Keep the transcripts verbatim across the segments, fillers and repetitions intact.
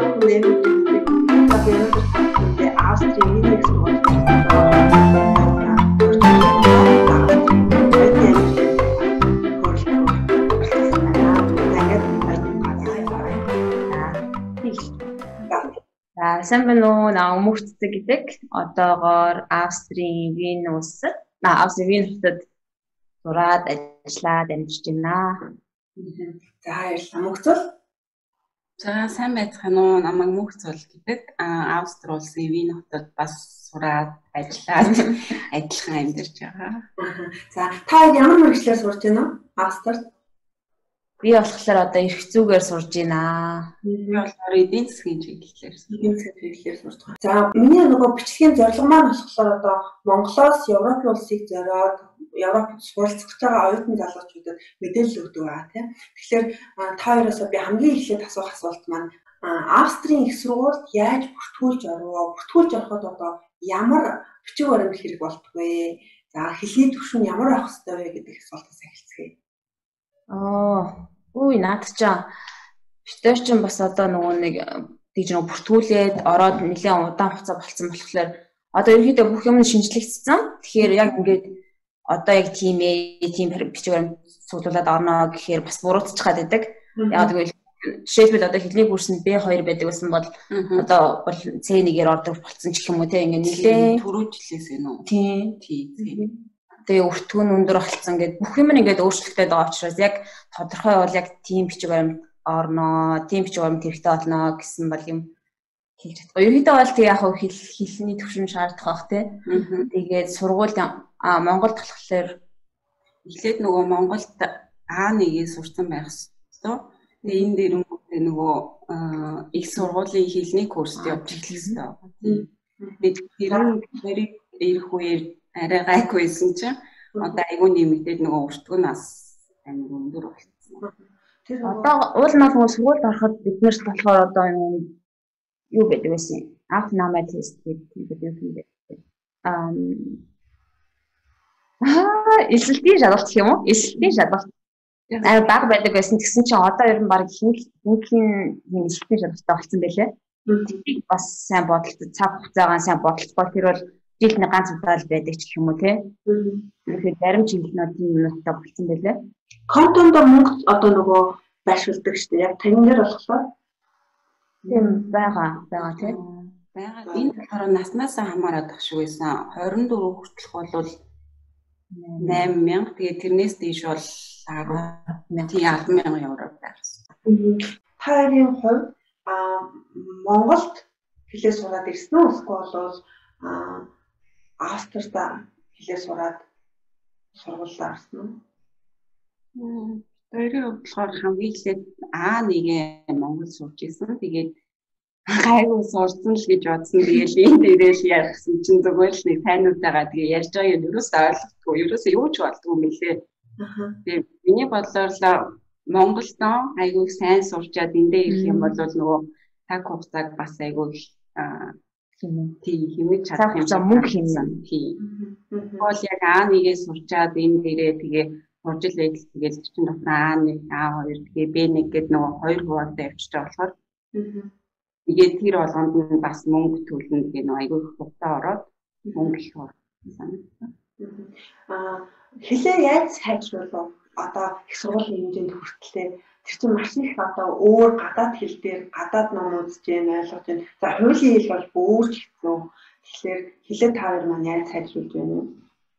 Сайн байна уу? Наа өмөрцөг гэдэг. Одоогоор Австрийн Вин улсад, наа Австрийн Вин хотод сураад ажиллаад амьдарч байна. За баярлалаа. Мөнхцөл. За сайн байцгаана уу? Намайг Мөнхцөл гэдэг. Аа Австри улсын Вин хотод бас сураад ажиллаад адилхан амьдарч байгаа. За та ямар мэргэжлээр сурж байна уу? Австрид? Би болохоор одоо эрх зүйгээр сурж байна. Би болохоор эдийн засгийн чиглэлээр эдийн засгийн чиглэлээр сурж байгаа. За миний нөгөө бичлэгийн зорилго маань болохоор одоо Монголоос Европын улсыг зориод Европод суралцах байгаа оюутан залуучуудад мэдээлэл өгдөг байгаа тийм. Тэгэхээр та хоёроосоо би хамгийн эхлээд асуух асуулт маань Австрийн их сургуульд яаж бүртгүүлж оров? Бүртгүүлж ороход одоо ямар бичиг баримт хэрэг болтгоо? За хэлний түвшин ямар авах хэрэгтэй вэ гэдэг асуултаас эхэлцгээе. Аа Үй наад чаа битэр чинь бас одоо нөгөө нэг тийж нөгөө бүртгүүлээд ороод нэлээд удаан хугацаа болцсон болохоор одоо ерөнхийдөө бүх юм шинжлэгдсэн. Тэгэхээр яг ингээд одоо яг тийм ээ тийм бичиг баримт цуглуулад орно гэхээр бас буруутчихад байдаг. Яг тэгвэл жишээлбэл одоо хэлний курсэнд бэ хоёр байдаг гэсэн бол одоо бол цэ нэгээр ордог болцсон ч гэх юм уу те ингээд нэлээд түрүүжлээс энэ үү. Тийм. Тийм. Тэгээ өртгөн өндөр болсон гэдэг бүх юм ингээд өөрчлөлттэй байгаа учраас яг тодорхой бол яг тийм бичиг баримт орно, тийм бичиг баримт хэрэгтэй болно гэсэн бол юм хэлж чадахгүй. Ерөнхийдөө бол тэг яг хэл хэлний төвшин шаардах бах тий. Тэгээд сургууль а Монголд болохоор эхлээд нөгөө Монголд А нэгийг сурсан байх ёстой. Тэгээ энэ дээр нөгөө их сургуулийн хэлний курст явж эхлэх ёстой. Тэгээд тэр нэрийг ирэх үеэр арай гайгүй байсан чинь одоо айгүй нэмэгдээд нөгөө өртгөнөөс амин өндөр болсон. Тэр одоо уул мал нөгөө сургуульд ороход бид нарт болохоор одоо юу гэдэг вэ? Анх намайг тест гэдэг юм бэ. Аа эсэлтийн шалгалт гэх юм уу? Эсэлтийн шалгалт. Аа баг байдаг байсан гэсэн чинь одоо ер нь баг ихэнх ихэнхийн юм эсэлтийн шалгалттай болсон байлээ. Тэрийг бас сайн бодолтой цаг хугацаагаа сайн бодолцохгүй тэр бол жилд нэг ганц удаа л байдаг ч гэх юм уу те. Тэгэхээр зарим чиглэлнүүд тийм юмтай болцсон байлээ. Контонд мөнгө одоо нөгөө байршуулдаг шүү дээ. Яг тань дээр болохоор тийм байгаа байгаа те. Бага энэ болохоор наснаас хамаарат ах шиг байсан. хорин дөрөв хүртэлх бол найман мянга. Тэгээ тэрнээс дээш бол арван мянган евро байсан. Таарийн хувьд Монголд хэлээ сураад ирсэн үү? Эсвэл бол Австрид хэлээ сураад сургуулиар орсон уу? Тэрийг болохоор хамгийн эхлээд А нэгээ Монгол сурч ирсэн. Тэгээд гайгүй сурсан л гэж бодсон. Тэгээд энэ дээрээ л ярьсан чинь зүгээр л нэг тайнуудаагаа тэгээд ярьж байгаа юм ерөөсөө ойлгохгүй. Ерөөсөө юу ч болдгоо мэлээ. Тэгээд миний бодлоор л Монголдоо айгүй сайн сурчаад эндээ ирэх юм бол нөгөө цаг хугацааг бас айгүй тийм хэмнэж чадах юм цаг мөнгө хэмнэн. Тийм. Бол яг А нэгээ сурчаад энэ дээрээ тэгээ уржил байдал тэгээд чинь дотор А нэг, А хоёр тэгээ Б нэг гэдэг нөгөө хоёр хуваартай явчихж байгаа болохоор тэгээд тэр болгонд нь бас мөнгө төлнө гэх нөгөө айгүй хугацаа ороод мөнгө их орсон. Аа хэлээ яаж сайжруулах одоо их сургуулийн хэмжээнд хүртэлтэй тэр чинь маш их одоо өөр гадаад хэл дээр гадаад ном үзэж байна ойлгож байна. За хуулийн хэл бол бөөрч хэцүү. Тэгэхээр хэлээ та хоёр маань яаж сайжруулж байна вэ?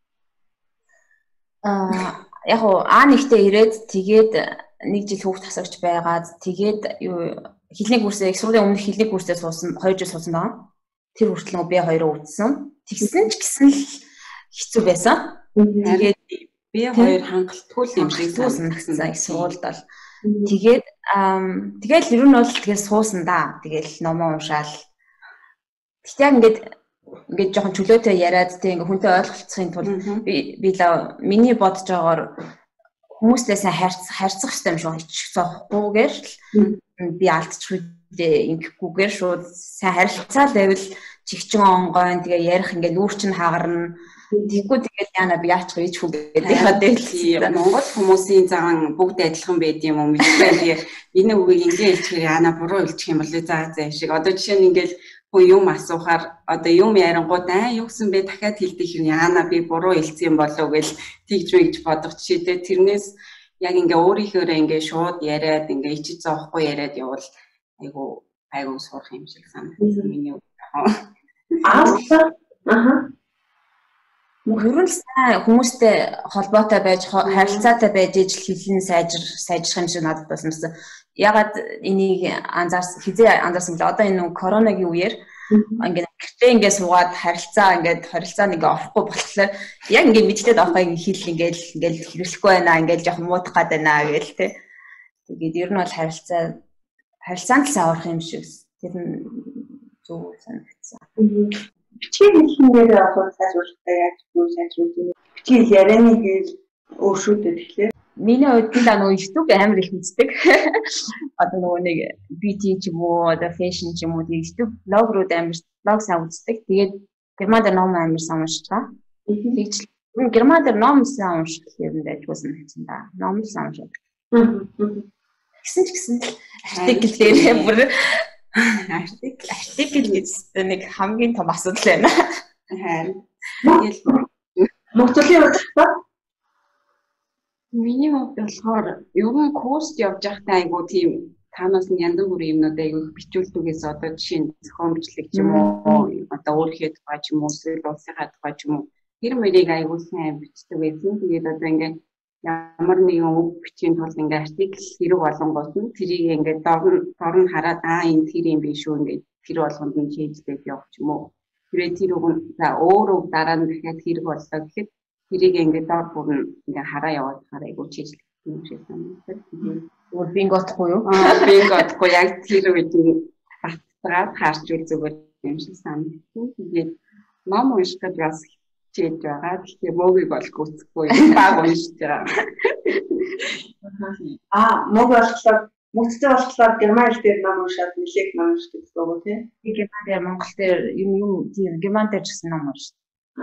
Аа яг уу А нэгтээ ирээд тэгээд нэг жил хүүхд тасагч байгаад тэгээд юу хэлний курсээ их сургуулийн өмнөх хэлний курсээ суусан хоёр жил суусан байгаа. Тэр хүртэл Б хоёр үзсэн. Тэгсэн ч гэсэн л хэцүү байсан. Тэгээд Б хоёр хангалтгүй юм шиг санагдсан их сургуульд бол. Тэгээд тэгэл ер нь бол тэгээд суусан да. Тэгэл номоо уншаал. Тэгтээ ингээд ингээд жоохон чөлөөтэй яриад тэг ингээ хүнтэй ойлголцохын тулд би би л миний бодож байгаагаар хүмүүстэй сайн харьцах харьцах хэрэгтэй юм шиг ичих зохихгүйгээр л би алдчих үедээ ингэхгүйгээр шууд сайн харилцаал байвал чигчин онгойн тэгээ ярих ингээ нүүр чинь хагарна Тэггүй тэгээд яана би яачих вэ ч хүү гэдэг яа дээ. Монгол хүмүүсийн зан бүгд адилхан байд юм уу мэдгүй. Тэгээ энэ үгийг ингээ хэлчихээр яана буруу хэлчих юм бол заа заа шиг. Одоо жишээ нь ингээл хүн юм асуухаар одоо юм ярингууд аа юу гэсэн бэ дахиад хэлдэг юм яана би буруу хэлсэн юм болов гэж тэгж мэгж бодох жишээтэй тэрнээс яг ингээ өөрийнхөө ингээ шууд яриад ингээ ичиж зоохгүй яриад явал айгу айгу сурах юм шиг санагдсан миний үг. Аа. Аха. Мөрөн сайн хүмүүстэй холбоотой байж харилцаатай байж ижил хэлэн сайжир сайжрах юм шиг надад болсон. Ягаад энийг анзаарс хизээ анзаарсан бэл одоо энэ коронагийн үеэр ингээд гэртээ ингээд суугаад харилцаа ингээд харилцаа нэг орохгүй болохоор яг ингээд мэдээд авах юм хэл ингээд ингээд хэрэглэхгүй байна ингээд жоох муудах гад байна гээл тэ. Тэгээд ер нь бол харилцаа харилцаанд л авах юм шиг тэр нь зөв санагдсан. Бичгийн хэлнээр авах сайжруулалтаа яаж юу сайжруулж байна? Бичгийн ярианы хэл өөршөөдөд тэгэхээр миний хувьд л нөгөө YouTube амар их үздэг. Одоо нөгөө нэг би ти ч юм уу, одоо fashion ч юм уу YouTube блогрууд амар блог сайн үздэг. Тэгээд герман дээр ном амар сайн уншиж байгаа. Тэгж герман дээр ном сайн унших юм дайггүй санагдсан да. Ном сайн уншдаг. Гэсэн ч гэсэн артикл дээр бүр артикл артикл гэж нэг хамгийн том асуудал байна. Харин Монголын хувьд миний хувьд болохоор ер нь курст явж байхдаа айгу тийм танаас нь янз бүрийн юмнууд айгу бичүүлдэгээс одоо жишээ нь зохион бичлэг ч юм уу одоо өөрийнхөө тухай ч юм уу эсвэл улсынхаа тухай ч юм уу тэр мөрийг айгу сайн бичдэг байсан. Тэгээд одоо ингээд ямар нэгэн үг бичгийн тулд ингээд артикл хэрэг болонгоос нь тэрийг ингээд дор дор нь хараад аа энэ тэр юм биш үү ингээд тэр болгонд нь шийддэг явах ч юм уу. Тэгээд тэр үг нь за өөр үг дараа нь дахиад хэрэг боллоо гэхэд тэрийг ингээд дор бүр ингээд хараа яваад хараа айгу чийжлэх юм шиг санагдав. Өөр бинготгүй юу? Аа бинготгүй яг тэр үед баттраад харж үл зүгээр юм шиг санагдав. Тэгээд ном унших гэж бас чийж байгаа. Тэгэхээр мөгийг бол гүцэхгүй баг уншиж байгаа. Аа мөг болохоор мөцтэй болохоор герман хэл дээр ном уншаад нэлээд ном уншдаг гэсэн үг тийм. Би герман дээр монгол дээр юм юм тийм герман дээр ч гэсэн ном уншдаг.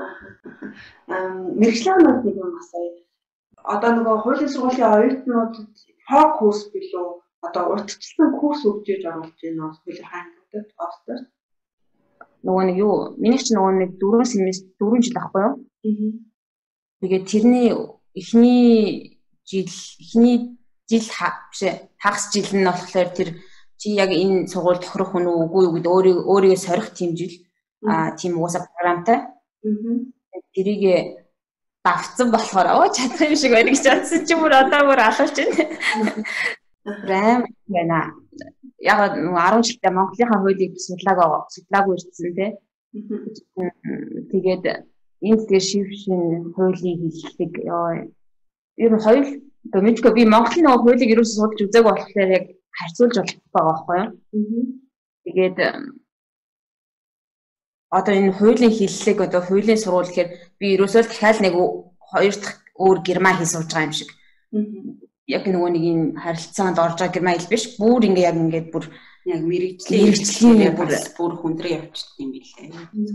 Ам мэрэгчлэнүүд нэг юм асууя. Одоо нөгөө хуулийн сургуулийн оюутнуудад хоо курс билүү? Одоо урьдчилсан курс өгч иж оруулж байна уу? Хуулийн хаангуудад офтер. Нөгөө нэг юу? Миний ч нөгөө нэг дөрвөн семестр дөрвөн жил ахгүй юу? Аа. Тэгээд тэрний эхний жил эхний жил биш хагас жил нь болохоор тэр чи яг энэ сургууль тохирох хүн үгүй юу гэдэг өөрийгөө өөрийгөө сорих тийм жил аа тийм уусаа програмтай. Тэрийг давцсан болохоор оо чадах юм шиг байна гэж бодсон чи бүр одоо бүр алуулж байна. Рэм яна. Яг арван жилдээ Монголынхаа хуулийг судлаагаа судлаагүй ирсэн тий. Тэгээд энд дээр шившин хуулийг хэлдэг. Ер нь хоёр мэдгүй би Монголын нөгөө хуулийг ерөөсөө судалж үзээгүй болохоор яг харьцуулж болох байгаа байхгүй юу. Тэгээд одоо энэ хуулийн хэллэг одоо хуулийн сурвал гэхээр би ерөөсөө дахиад нэг хоёр дахь өөр герман хэл сурж байгаа юм шиг. Яг нөгөө нэг энэ харилцаанд орж байгаа герман хэл биш. Бүр ингээ яг ингээд бүр яг мэрэгжлийн мэрэгжлийн бүр бүр хүндрээ явчихдаг юм билээ.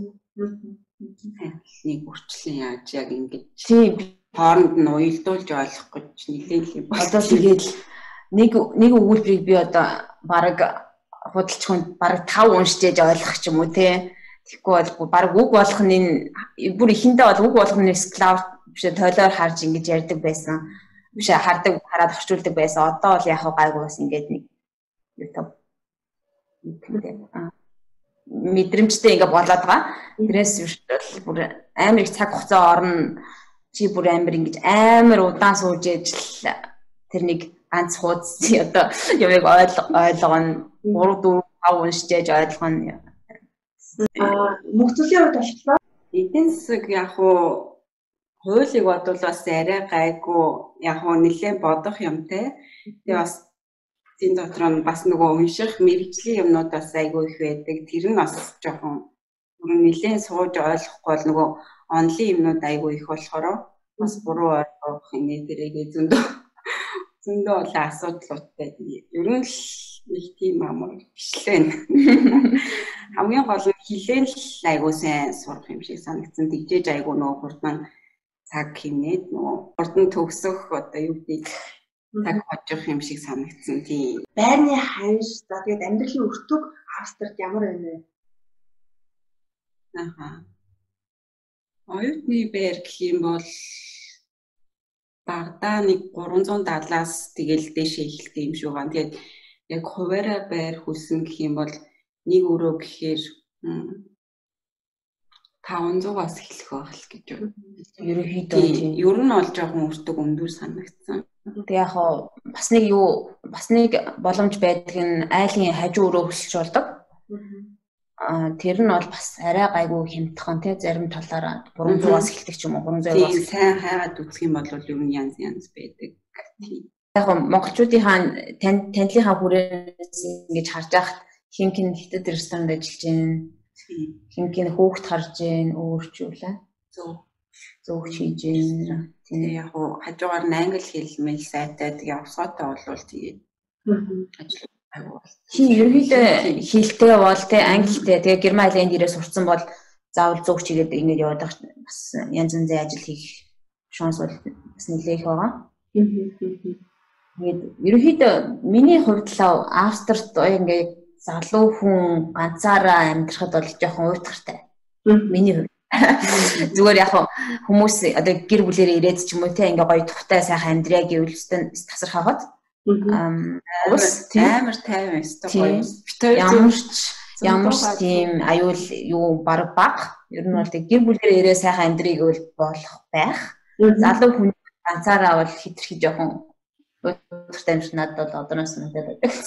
Нэг үрчлэн яаж яг ингэж тийм хооронд нь уялдуулж ойлгох гэж нэлээд юм байна. Одоо тэгээд нэг нэг өгүүлбэрийг би одоо бараг худалч хүнд бараг тав уншиж ойлгох ч юм уу те. Тэгэхгүй бол баг үг болох нь энэ бүр ихэндээ бол үг болох нь склав биш тойлоор харж ингэж ярьдаг байсан. Биш хардаг хараад орчуулдаг байсан. Одоо бол яг гайгүй бас ингэж нэг YouTube мэдрэмжтэй ингэ болоод байгаа. Тэрээс биш бүр амар их цаг хугацаа орно. Чи бүр амар ингэж амар удаан сууж ижил тэр нэг ганц хуудас одоо явыг ойлгоно. гурав дөрөв тав уншиж ойлгоно. Аа мөхцөлийн хувьд болохоор эдийн засаг яг уу хуулийг бодвол бас арай гайгүй яг уу нэлээд бодох юмтай. Тэгээ бас энэ дотор нь бас нөгөө унших мэрэгжлийн юмнууд бас айгүй их байдаг. Тэр нь бас жоохон нэлээд сууж ойлгохгүй бол нөгөө онлайн юмнууд айгүй их болохоор бас буруу ойлгох юм дээрээ зөндөө зөндөө олон асуудлуудтай. Ер нь л нэг тийм амар бишлээ. Хамгийн гол нь хилээл айгуу сайн сурах юм шиг санагдсан. Тэгжээж айгуу нөгөө хурдан цаг хийнээд нөгөө хурдан төгсөх одоо юу гэдэг цаг хожих юм шиг санагдсан. Тийм. Байрны ханш за тэгээд амьдралын өртөг Австрид ямар байна вэ? Аха. Оюутны байр гэх юм бол багадаа нэг гурван зуун дадлаас тэгэл дээшээ эхэлдэг юм шиг байна. Тэгээд яг хуваараа байр хүсэн гэх юм бол нэг өрөө гэхээр таван зугаас эхлэх байх л гэж байна. Ерөнхийдөө тийм. Ер нь бол жоохон өртөг өндөр санагдсан. Тэг яг хаа бас нэг юу бас нэг боломж байдаг нь айлын хажуу өрөө хөсөлж болдог. Аа тэр нь бол бас арай гайгүй хямдхан тий зарим талаараа гурван зугаас эхэлдэг ч юм уу гурван зугаас. Тийм сайн хайгаад үзэх юм бол ер нь янз янз байдаг. Тийм. Яг монголчуудынхаа танилынхаа хүрээнээс ингэж харж байхад хинхэн хятад ресторанд ажиллаж байна. Хинхэн хүүхд харж байна, өөрчүүлээ. Зөв. Зөв хийж байна. Тийм яг хуу хажуугаар англи хэл мэл сайтай тэгээ авсгаатай болвол тэгээд ажил айгуу. Хин ерөнхийдөө хэлтэй бол тэ англитэй тэгээ герман хэлээр дээрээ сурцсан бол заавал зөв чигээд ингэж яваад бас янз янзын ажил хийх шанс бол бас нэлээх байгаа. Тэгээд ерөнхийдөө миний хувьд л Австрид ингээд залуу хүн ганцаараа амьдрахад бол жоохон уйтгартай. Миний хувьд. Зүгээр яг хүмүүс одоо гэр бүлэрээ ирээд ч юм уу те ингээ гоё тухтай сайхан амьдраа гэвэл өстөн тасархаад ус амар тайван өстө гоё. Ямар ч ямар ч тийм аюул юу баг баг. Ер нь бол тэг гэр бүлэрээ ирээ сайхан амьдрыг бол болох байх. Залуу хүн ганцаараа бол хитрхи жоохон уйтгартай юм шиг надад бол одооноос надад байдаг.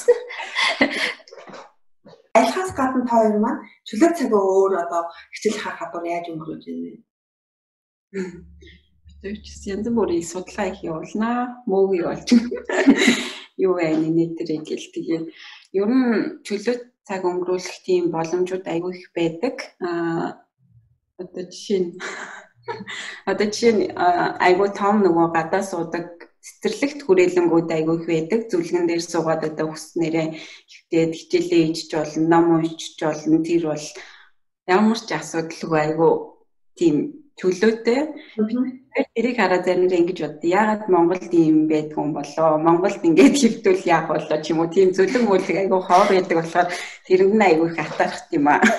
Айлхаас гадна та хоёр маань чөлөө цагаа өөр одоо хичээл хаа хадвар яаж өнгөрөөж байна вэ? Бид ч янз бүрийн судалгаа их явуулнаа. Мөөг явуулж. Юу вэ нэтэрэг гэл тэгээ. Ер нь чөлөө цаг өнгөрүүлэх тийм боломжууд айгүй их байдаг. Аа одоо жишээ нь одоо жишээ нь айгүй том нөгөө гадаа суудаг цэцэрлэгт хүрээлэнгүүд айгүй их байдаг. Зүлгэн дээр суугаад одоо хүснээрээ хөвтөд хичээлээ ичж болно, ном уншиж болно. Тэр бол ямар ч асуудалгүй айгүй тийм чөлөөтэй. Тэрийг хараад заримдаа ингэж бод. Яагаад Монголд ийм байдгүй юм болоо? Монголд ингэж хөвтөл яах болоо ч юм уу. Тийм зүлгэн мөлөг айгүй хоор байдаг болохоор тэрэнд нь айгүй их атархт юм аа.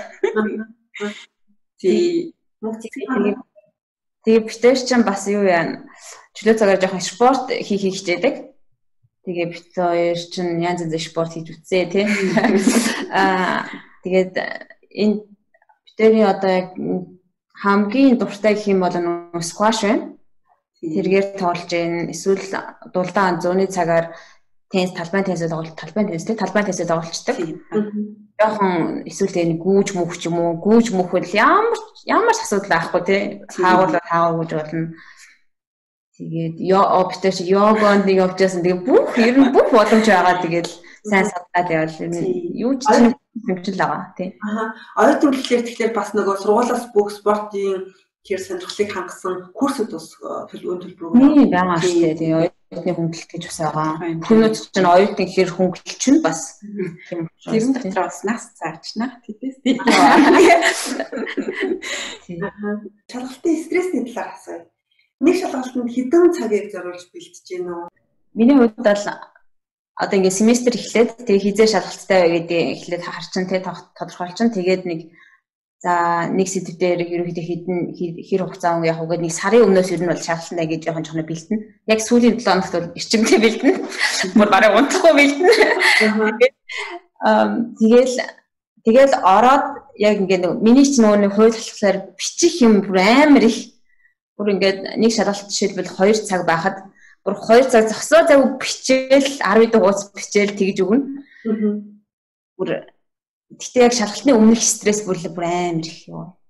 Тий. Тэгээ битэр чинь бас юу яа чөлөө цагаар жоохон спорт хийх хичээдэг. Тэгээ бит хоёр чинь янз янзын спорт хийж үтсээ тий. Аа тэгээд энэ битэрийн одоо яг хамгийн дуртай гэх юм бол нөө скваш байна. Тэргээр тоглож гин эсвэл дулдаан зууны цагаар теннис талбай теннисээ тоглож талбай теннис тий талбай теннисээ тоглолцдог. Жохон эсвэл тэгээ гүүж мөх ч юм уу гүүж мөхөл ямар ямар ч асуудал байхгүй тий хаагуулаад хаагаагүй болно. Тэгээд ёо битэр чи йогонд нэг явжсэн тэгээ бүх ер нь бүх боломж байгаа тэгээд сайн садгаад явал юу ч чинь хэмжил байгаа тий. Аа оюутан гэхлээр тэгэхээр бас нөгөө сургуулиас бүх спортын тэр сонирхлыг хангасан курсууд бас төлбөр Nee байгаа шүү дээ. Тэгээ оюутны хөнгөлөлт гэж бас байгаа. Түүнүүд чинь оюутны гэхээр хөнгөлөлт чинь бас тийм тэрэн дотор бас нас заачнаа тийээс тийм. Шалгалтын стрессний талаар асууя. Нэг шалгалтанд хэдэн цагийг зориулж бэлтэж гин үү? Миний хувьд бол одоо ингээ семестр эхлээд тэгээ хизээ шалгалттай гэдэг эхлээд харчин тэ тодорхойлчин тэгээд нэг за нэг сэдв дээр ерөнхийдөө хэдэн хэр хугацаа өнгө явах уу гэдэг нэг сарын өмнөөс ер нь бол шалгалтнаа гэж жоохон жоохон бэлтэн. Яг сүүлийн седем хоногт бол эрчимтэй бэлтэн. Бүр барай унтахгүй бэлтэн. Тэгээд тэгэл ороод яг ингээ миний ч нөгөө нэг хууль болохоор бичих юм бүр амар их бүр ингээд нэг шалгалт жишээлбэл хоёр цаг байхад бүр хоёр цаг зогсоо завгүй бичээл арав дэх ууц бичээл тэгж өгнө. Бүр гэхдээ яг шалгалтын өмнөх стресс бүр бүр амар их юу.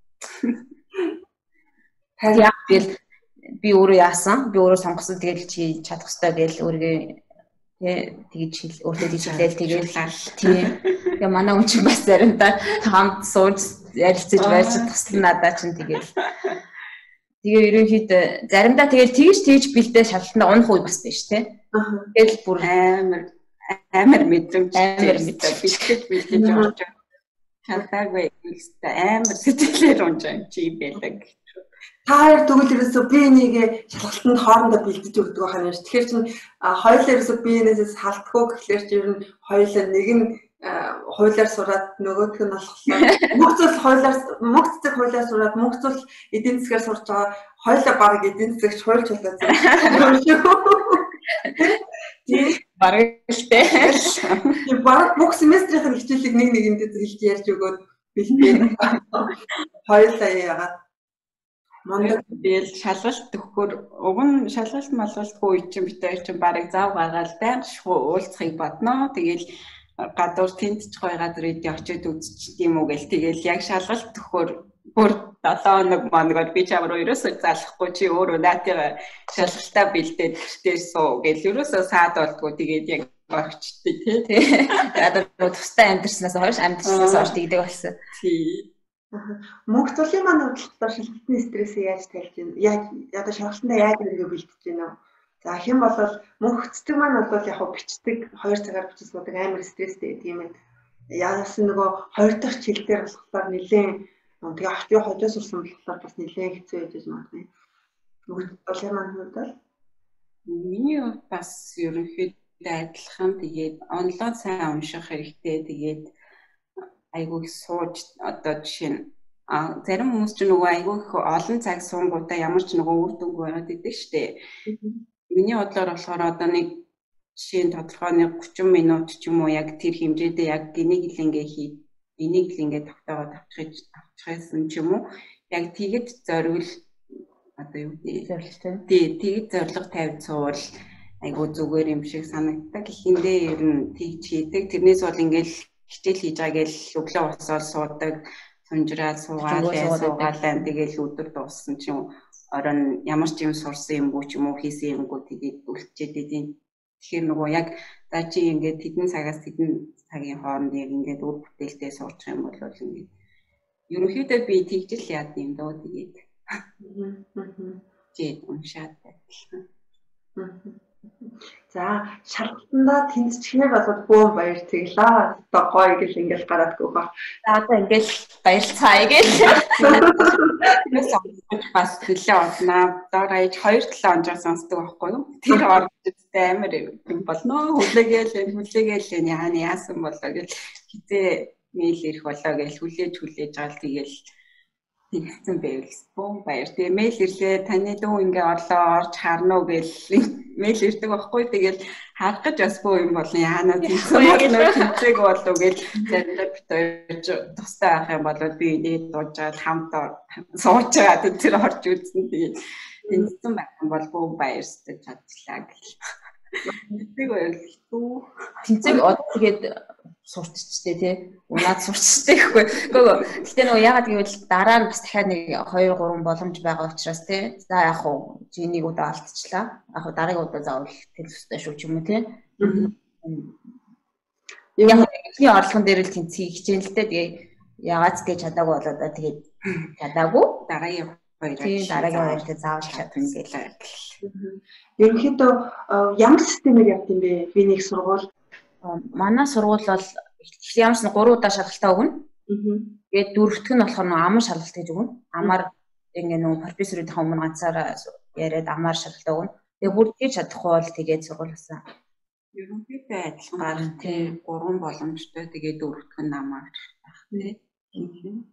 Яг би өөрөө яасан. Би өөрөө сонгосон тэгэл чи чадах хэрэгтэй гэж өөргөө тэгж хэл өөртөө хэлээл тэгэл тийм. Тэгээ манай хүн чинь бас заримдаа хамт сууж ярилцаж байж туслана надаа чинь тэгэл Тэгээ ерөнхийдөө заримдаа тэгэл тэгж тэгж бэлдээ шалгалтанд унах үе бас байна шүү дээ. Тэгэл бүр амар амар мэдрэмж амар мэдрэмж бэлдэж бэлдэж орж чадаагүй үстэй амар сэтгэлээр унж юм чи байдаг. Та хоёр тэгвэл ерөөсөө би энийг шалгалтанд хоорондоо бэлдэж өгдөг байх юм ш. Тэгэхээр чинь хоёулаа ерөөсөө би энэсээс халтгүй гэхлээр чи ер нь хоёулаа нэг нь хуулиар сураад нөгөөх нь болохоор мөнх зүйл хуулиар мөнх цэцэг хуулиар сураад мөнх зүйл эдийн засгаар сурж байгаа хоёулаа баг эдийн засагч хуульч болоод тийм бараг л дээ. Тийм баг бүх семестрийн хичээлийг нэг нэгэндээ хэлж ярьж өгөөд бэлдээ. Хоёулаа яагаад Мондөг биэл шалгалт өгөхөр уг нь шалгалт малгалтгүй үе чинь битээр чинь барыг зав гаргаал байнга шхуу уулзахыг бодноо. Тэгэл гадуур тэнд ч гоё газар идэ очиод үзчих тийм үү гэл тэгэл яг шалгалт өгөхөр бүр долоо хоног мангаар би чамруу ерөөсөө залахгүй чи өөрөө наатайгаа шалгалтаа бэлдээд гэртээ суу гэл ерөөсөө саад болдгоо тэгээд яг багчдаг тий. Одоо тустай амьдэрснаас хойш амьдэрснаас хойш тэгдэг болсон. Тий. Мөнх зүйлийн маань бодлоор шалгалтын стрессийг яаж тайлж байна? Яг одоо шалгалтандаа яаж нэргээ бэлдэж байна вэ? За хэн болвол мөнх цэцэг маань бол яг бичдэг хоёр цагаар бичиж суудаг амар стресстэй гэдэг юм байна. Ягаас нөгөө хоёр дахь хичээл дээр болохоор нэлээд тэгээ ахтын хожоос сурсан болохоор бас нэлээд хэцүү байж магадгүй. Мөнх зүйлийн маань хувьд бол миний хувьд бас ерөнхийдөө адилхан тэгээд онлайн сайн унших хэрэгтэй тэгээд айгүй сууж одоо жишээ нь зарим хүмүүс ч нөгөө айгүй их олон цаг суунгуудаа ямар ч нөгөө үр дүнгүй байгаад идэг штэ. Миний бодлоор болохоор одоо нэг жишээ нь тодорхой нэг гучин минут ч юм уу яг тэр хэмжээдээ яг энийг л ингээ хий, энийг л ингээ тогтоогоод авчих авчихсан ч юм уу. Яг тэгэд зориул одоо юу гэдэг зорилготой. Тий, тэгэд зорилго тавьж суувал айгүй зүгээр юм шиг санагддаг. Ихэндээ ер нь тийч хийдэг. Тэрнээс бол ингээл хичээл хийж байгаа гэл өглөө босоод суудаг, сунжраад суугаалаа, суугаалаа тэгэл өдөр дууссан чинь орон ямар ч юм сурсан юмгүй ч юм уу хийсэн юмгүй тэгээд үлчээд идэв. Тэгэхээр нөгөө яг за чи ингээд тэдэн цагаас тэдэн цагийн хооронд яг ингээд үр бүтээлтэй суучих юм бол ингээд ерөнхийдөө би тэгжил яад юм дөө тэгээд чи уншаад байдаг. За шалгалтандаа тэнцчихээр болоод бөө баяр тэглээ. Одоо гоё гэл ингээл гараад гоо. За одоо ингээл баярлцаая гэл. Бас хэлээ олнаа. Доор аяж хоёр талаа онжоо сонсдог байхгүй юу? Тэр орчтой амар юм болно. Хүлээгээл хүлээгээл яана яасан болоо гэл хизээ мэйл ирэх болоо гэл хүлээж хүлээж гал тэгэл тэгсэн байвал бөө баяр. Тэгээ мэйл ирлээ таны дүү ингээ орлоо орж харна уу гэл мэйл ирдэг байхгүй. Тэгэл харах гэж бас бөө юм болно. Яана тэгсэн болоо тэнцээг болоо гэл заримдаа бит ойрж тустай авах юм бол би нээд дуужаад хамт сууж байгаа тэр орж үзсэн. Тэгээд тэнцсэн байх юм бол бөө баярстай чадлаа гэл. Тэнцээг ойлголтгүй. Тэнцээг одоо тэгээд сурччтэй тий. Унаад сурччтэй гэхгүй. Гэхдээ гэтээ нөгөө ягаад гэвэл дараа нь бас дахиад нэг хоёр гурван боломж байгаа учраас тий. За яг хуу чи нэг удаа алдчихлаа. Яг хуу дараагийн удаа заавал төлөвстэй шүү ч юм уу тий. Яг ихний орлогон дээр л тэнцгийг хичээн л дээ. Тэгээ ягаад ч гэж чадаагүй болоо да тэгээд чадаагүй. Дараагийн хоёр тий дараагийн хоёрт заавал чадна гэлээ. Ерөнхийдөө ямар системээр явд юм бэ? Би нэг сургууль манай сургууль бол ямар ч нэг гурван удаа шалгалтаа өгнө. Тэгээд дөрөвтг нь болохоор нэг амар шалгалт гэж өгнө. Амар ингээ нэг профессоруудын өмнө ганцаараа яриад амар шалгалтаа өгнө. Тэгээд бүр тийж чадахгүй бол тэгээд сургуулиасаа ерөнхийдөө адилхан гарах тийм гурван боломжтой. Тэгээд дөрөвтг нь намаар байх тийм.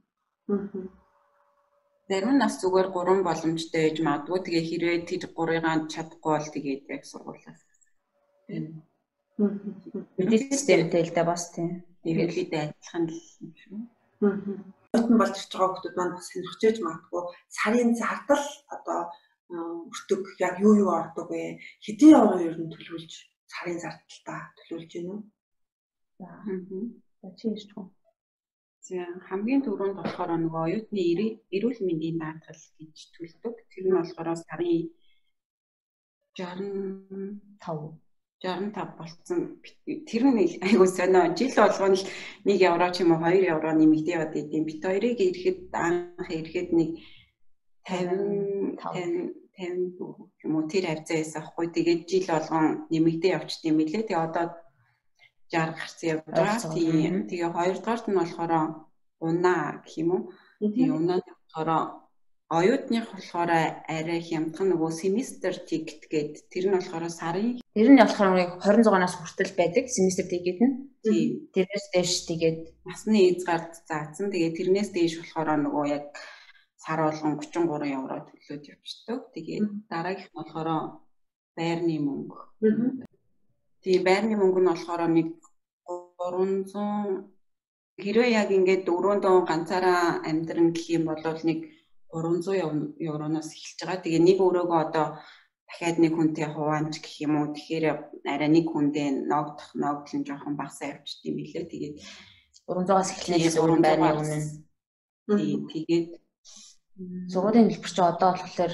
Зарим нас зүгээр гурван боломжтой байж магадгүй. Тэгээ хэрвээ тэр гурыгаа чадахгүй бол тэгээд яг сургуулиас. Мэдээ системтэй л да бас тийм. Тэгээд адилхан л юм шүү. Хөлтөн болж ирж байгаа хүмүүс маань бас сонирхож иж магадгүй сарын зардал одоо өртөг яг юу юу ордог вэ? Хэдийн яваа ер нь төлөвлөж сарын зардалтаа төлөвлөж гинэ үү? За. За чи ярьж байгаа. За хамгийн түрүүнд болохоор нөгөө оюутны эрүүл мэндийн даатгал гэж төлдөг. Тэр нь болохоор сарын жирэмн тав жирэмн тав болсон. Тэр нь айгуу сонио. Жил болгоно л нэг евро ч юм уу хоёр евро нэмэгдээ яваад идэв. Бит хоёрыг ирэхэд анх ирэхэд нэг тавин тавин тавин юм уу тэр хавцаас авахгүй тэгээд жил болгон нэмэгдээ явчихд юм билээ. Тэгээ одоо жаар гарсан явж байгаа. Тийм. Тэгээ хоёрдугаарт нь болохоор унаа гэх юм уу. Тэгээ унаа болохоор оюутных болохоор арай хямдхан нөгөө семестр тикет гээд тэр нь болохоор сарын тэр нь болохоор двадцать наас хүртэл байдаг семестр тикет нь. Тийм. Тэрнээс дээш тэгээд насны эзгард заасан. Тэгээ тэрнээс дээш болохоор нөгөө яг сар болгон тридцать три евро төлөөд явчихдаг. Тэгээд дараагийнх нь болохоор байрны мөнгө. Тэгээ байрны мөнгө нь болохоор нэг гурамдуй хэрвээ яг ингээд дөрөв ганцаараа амьдран гэх юм бол нэг гурамдуй евроноос эхэлж байгаа. Тэгээ нэг өрөөгөө одоо дахиад нэг хүнтэй хуваанч гэх юм уу. Тэгэхээр арай нэг хүндээ ногдох ногдол нь жоохон багасаа явчихд юм билээ. Тэгээд гурамдуйгаас эхлэнээс өрөн байрны үнэ нь. Тэгээд сургуулийн хэлбэр чи одоо болохоор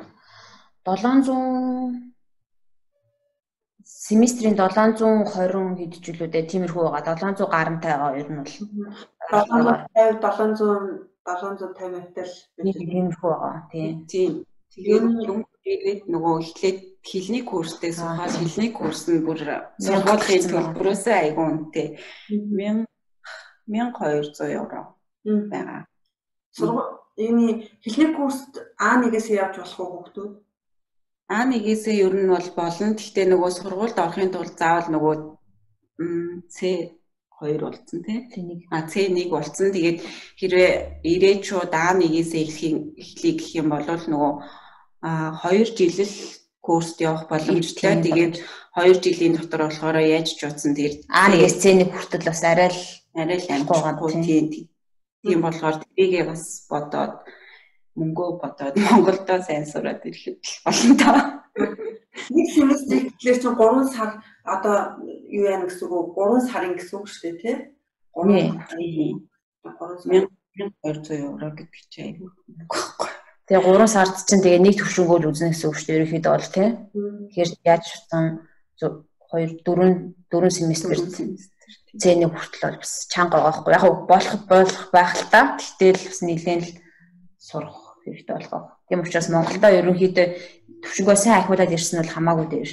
долоонзуун семестрийн долоонзуун тwenty хэд жилүүдээ тиймэрхүү байгаа. долоонзуун гарантай байгаа ер нь бол долоонзуун долоонзуун тавинтай л нэг тиймэрхүү байгаа. Тийм. Тэгээд нөгөө эхлээд хэлний курстэй сухад хэлний курс нь бүр сургуулийн төлбөрөөс айгүй үнэтэй. one thousand two hundred евро байгаа. Сургууль энэ хэлний курст А one-ээс явж болох уу хүүхдүүд? А one-ээс ер нь бол болно. Гэхдээ нөгөө сургуульд орохын тулд заавал нөгөө C two болсон тий. А C one болсон. Тэгээд хэрвээ ирээчүүд А one-ээс эхлэх эхлэх гэх юм бол нөгөө two жил л курст явах боломжтой. Тэгээд two жилийн дотор болохоор яаж ч утсан тэгээд А one-ээс C one хүртэл бас арай л арай л амжихгүй тий. Тийм болохоор тэрийгээ бас бодоод мөнгөө бодоод Монголдоо сайн сураад ирэхэд болно доо. Нэг семестр гэхлээр чинь three сар одоо юу яана гэсэн үг three сарын гэсэн үг шүү дээ тий. three one thousand two hundred евро гэдэг чинь айгүй. Тэгээ three сард чинь тэгээ нэг төвшнгөө л үзнэ гэсэн үг шүү дээ. Ерөнхийдөө бол тий. Тэгэхээр яаж чутсан two four four семестрт C one хүртэл бол бас чанга байгаа байхгүй. Яг болох болох байх л та. Гэтэл бас нэлээд л сурах хэрэгтэй болох. Тийм учраас Монголдо ерөнхийдөө төвшнгөө сайн ахиулаад ирсэн бол хамаагүй дээр.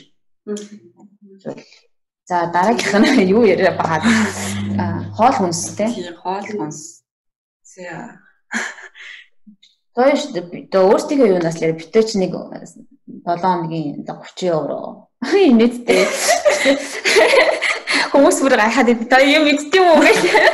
За дараагийнх нь юу яриа багаад хоол хүнс тий. Хоол хүнс. За. Тоош дөө өөртөө юунаас л битээч нэг seven хоногийн thirty евро. Инээдтэй. Хүмүүс бүр гайхаад та юм мэддэг юм уу гэж.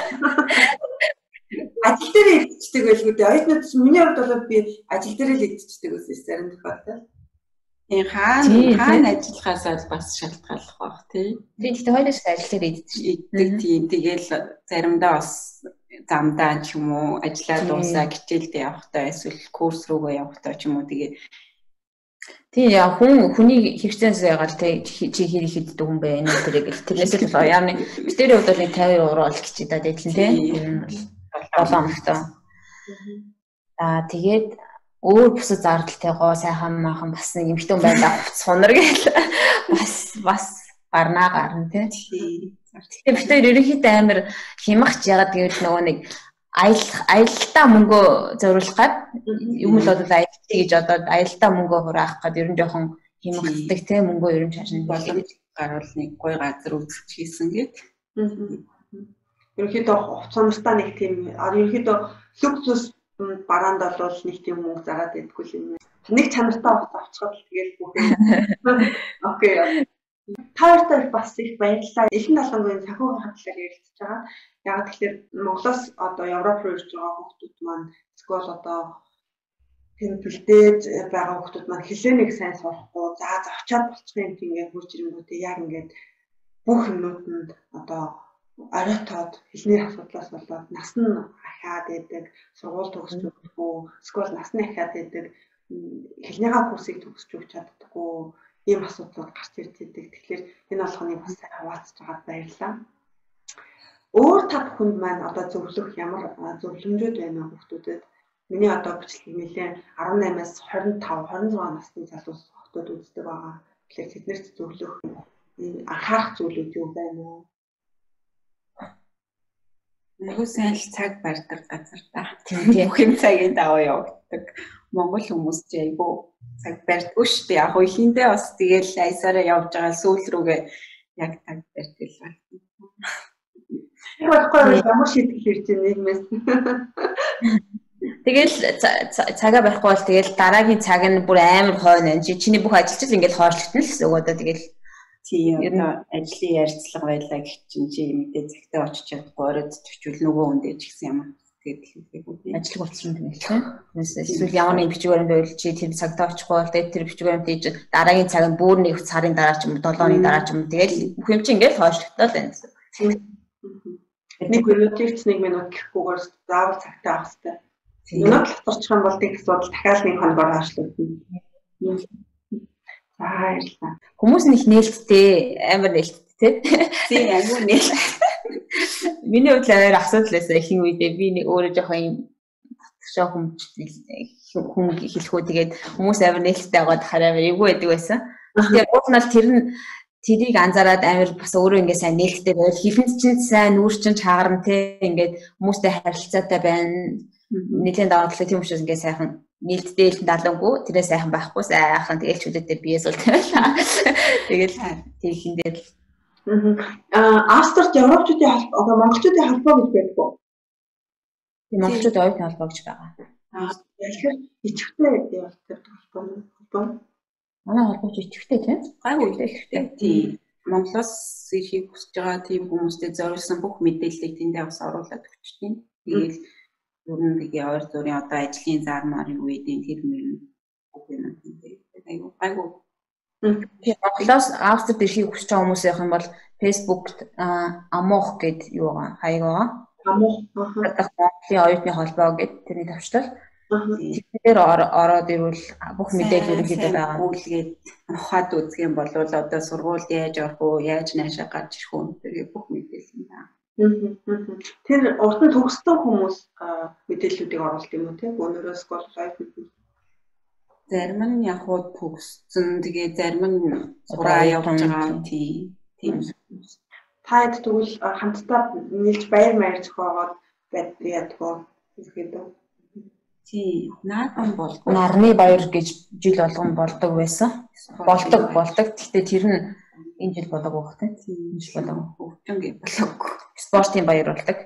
Ажил дээр идчихдэг байлгүй дээ. Оюутнууд чинь миний хувьд бол би ажил дээр л идчихдэг гэсэн зарим тохиолдолд. Энэ хаана хаана ажиллахаас бас шалтгааллах байх тий. Тийм гэхдээ хоёулаа ажил дээр иддэг тийм. Тэгээл заримдаа бас замдаа ч юм уу ажиллаа дуусаа хичээлдээ явахдаа эсвэл курс руугаа явахдаа ч юм уу тэгээ тийм яа хүн хүний хэрэгцээс яагаад чи хэр их иддэг хүн бэ энэ тэрэг л тэрнээс л болоо яа нэг битэрийн хувьд бол нэг fifty евро бол хичээд ажиллана тийм тэр нь бол seven хоногтой. Аа тэгээд өөр бусад зардалтайгоо сайхан maaхан бас нэг эмхтэн байлаа сунар гэл бас бас гарнаа гарна тийм. Тэгээд битэр ерөнхийдөө амар хямгч яагаад гэвэл нөгөө нэг аялах аялалтаа мөнгөө зориулах гад юм л бодол аялтыг гэж одоо аялалтаа мөнгөө хураах гад ер нь жоохон хямгцдаг тийм мөнгөө ер нь шашин боломж гарвал нэг гоё газар үзэж хийсэн гээд. Ерөнхийдөө хувцаанартаа нэг тийм ерөнхийдөө люкс бараанд бол нэг тийм мөнгө зараад байдгүй юм. Нэг чанартай авчихад тэгэл бүх юм. Окей. Таартай бас их баярлалаа. Элхэн талангийн санхүүгийн хатлаар ярилцж байгаа. Яг тэгэхээр Монголоос одоо Европ руу ирж байгаа хүмүүс маань эсвэл одоо тэмдэглээд байгаа хүмүүс маань хэлээнийг сайн сурахгүй за зочоод болчих юм ингээд хурж ирэнгүүтээ яг ингээд бүх юмнууд нь одоо оройтоод хэлний асуудлаас болоод нас нь ахаад байдаг, сургууль төгсч өгөхгүй, эсвэл нас нь ахаад байдаг, хэлнийгаа курсыг төгсч өгч чаддаггүй ийм асуудлууд гарч ирж байдаг. Тэгэхээр энэ болгоныг бас хаваацж байгаад баярлалаа. Өөр та бүхэнд маань одоо зөвлөх ямар зөвлөмжүүд байна вэ хүмүүстүүдэд? Миний одоо бичлэг нэлээд eighteen-аас twenty-five, twenty-six насны залуус хүмүүс үздэг байгаа. Тэгэхээр тэднэрт зөвлөх анхаарах зүйлүүд юу байна вэ? Нөгөө сайн л цаг барьдаг газар та. Бүх юм цагийн даваа явагддаг. Монгол хүмүүс ч айгүй цаг барьдгүй шүү дээ. Яг хөлөндөө бас тэгэл айсаараа явж байгаа сүүл рүүгээ яг цаг барьдаг л байна. Баггүй ямар шийдэл ирж байгаа нийгмээс. Тэгэл цагаа барихгүй бол тэгэл дараагийн цаг нь бүр амар хойно. Чиний бүх ажилчил ингээл хойшлогдно л гэсэн үг одоо тэгэл тийм одоо ажлын ярилцлага байлаа гэх чинь чи мэдээ цагтаа очиж чадахгүй оройд төвчүүл нөгөө хүндээ ч гэсэн ямар тэгээд ажил болчихсон юм тийм. Эсвэл ямар нэг бичвэрээр байвал чи тэр цагтаа очихгүй бол тэгээд тэр бичвэрээр тийж дараагийн цаг нь бүр нэг сарын дараа ч юм уу долоо оны дараа ч юм тэгэл бүх юм чи ингээл хойшлогдоод байна гэсэн. Нэг минутч нэг минут гэхгүйгээр заавал цагтаа авах хэрэгтэй. Минут татарчих юм бол тийм асуудал дахиад нэг хоногоор хойшлогдно. За баярлалаа. Хүмүүс нэг нээлттэй амар нээлттэй тийм аюу нээлт. Миний хувьд амар асуудал байсан ихэнх үедээ би нэг өөрөө жоохон юм шок хүн хүн хэлэхүү тэгээд хүмүүс амар нээлттэй байгаад хараа амар эвгүй байдаг байсан. Тэгээд ууснаал тэр нь тэрийг анзаараад амар бас өөрөө ингээ сайн нээлттэй байвал хэлэнд чинь сайн нүүр чинь чаагарна те ингээд хүмүүстэй харилцаатай байна. Нийлэн даваадлаа тийм учраас ингээ сайхан нээлттэй хэлэн далангүй тэрээ сайхан байхгүй сайхан тэгэл чөлөөтэй биес бол тавилаа. Тэгэл тийм хиндэл. Аа Австрид европчуудын холбоо одоо монголчуудын холбоо гэж байдаг. Тийм монголчууд оюутны холбоо гэж байгаа. Аа тэгэхээр ичгтэй явдаг холбоо. Манай холбооч ичгтэй тийм. Гайгүй ичгтэй. Тийм. Монголоос ирэхийг хүсэж байгаа тийм хүмүүстэй зориулсан бүх мэдээллийг тэндээ бас оруулаад өгчтiin. Тэгэл ер нь тэгээ ойр зүрийн одоо ажлын зармаар юу гэдэг тэр мөр бүх юм тэгээд айгуу гайгүй. Тэгээд Монголоос Австрид ирэхийг хүсэж байгаа хүмүүс явах юм бол Facebook-т Амох гэд юу байгаа хаяг байгаа. Амох Монголын оюутны холбоо гэд тэрний тавчтал. Тэгэхээр ороод ирвэл бүх мэдээлэл ерөнхийдөө байгаа. Гүйлгээд ухаад үзэх юм бол одоо сургууль яаж орох уу, яаж наашаа гарч ирэх үү тэр бүх мэдээлэл байна. Тэр урд нь төгссөн хүмүүс мэдээллүүдийг оруулт юм уу тийм өнөөс гол сайт зарим нь яг хуу төгссөн тэгээ зарим нь сураа явж байгаа тийм тийм таад тэгвэл хамтдаа нийлж баяр маяг зохиогоод ядгаа ихэд тий наадам бол нарны баяр гэж жил болгон болдог байсан. Болдог болдог. Гэхдээ тэр нь энэ жил болоогүй бах тийм. Энэ жил болоогүй. Өвчин гэж болоогүй. Спортын баяр болдог.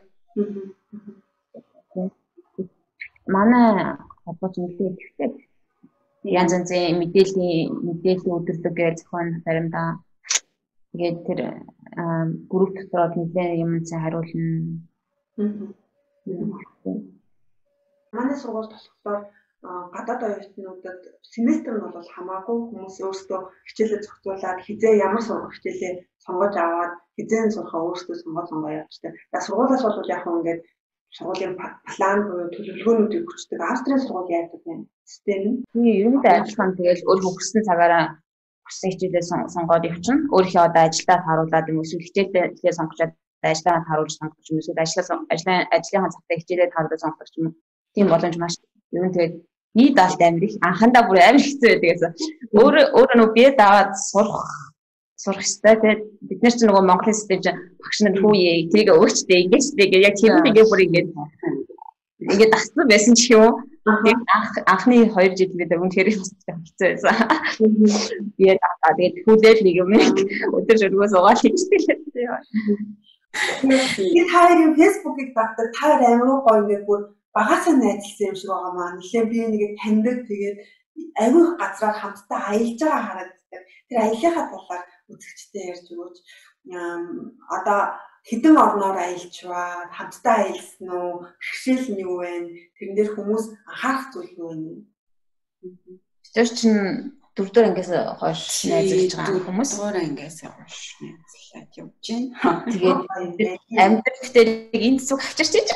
Манай холбооч мэдээлэлтэй янз янзын мэдээллийн мэдээллийн өдөрлөгээр зохион заримдаа тэгээд тэр групп дотроо нэлээд юм цаа хариулна. Манай сургуульд болохоор гадаад оюутнуудад семестр нь бол хамаагүй хүмүүс өөрсдөө хичээлээ зохицуулаад хизээ ямар сургах хичээлээ сонгож аваад хизээ сурахаа өөрсдөө сонгоод сонгоо явчихдаг. За сургуулиас бол яг хөө ингээд сургуулийн план буюу төлөвлөгөөнүүдийг хүчдэг. Австрийн сургууль яадаг юм систем нь. Тийм ерөнхийдөө ажиллагаан тэгэл өөрөө хүссэн цагаараа хүссэн хичээлээ сонгоод явчихна. Өөрийнхөө одоо ажилдаа харуулад юм эсвэл хичээлээ сонгочоод ажиллагаа харуулж сонгох юм эсвэл ажлаа ажлын ажлынхаа цагтаа хичээлээ харуулж сонгох юм. Тийм боломж маш ер нь тэгээд бие даалт амир их анхандаа бүр амир хэцүү байдаг гэсэн. Өөр өөр нөгөө бие дааад сурах сурах хэрэгтэй. Тэгээд бид нар ч нөгөө Монголын систем чинь багш нар хүүе тийг өгчтэй ингэж тэгээд яг тэр нэг бүр ингэж ингэж дассан байсан ч юм уу. Тэгээд анхны хоёр жил бид үнэхээр хэцүү байсан. Бие даалаа тэгээд хүлээл нэг юм өдөр шөргөөс угаал хийчихсэн. Тэгээд хайрын Facebook-ыг багтаа таар амир гоё ингээд бүр багасаа найзлсан юм шиг байгаа маа. Нилээ би нэгэ таньдаг тэгээд аюух газраар хамтдаа аялж байгаа хараад тэр аяллахаа талаар үзэгчтэй ярьж өгөөч. Одоо хэдэн орноор аялжваа, хамтдаа аялсан уу, бэрхшээл нь юу вэ? Тэрэн дээр хүмүүс анхаарах зүйл юу вэ? Тэр чинь дөрөвдүгээр ангиас хойш найзлж байгаа хүмүүс дөрөвдүгээр ангиас хойш найзлаад явж байна. Тэгээд амьдралтай энэ зүг авчирч ийж.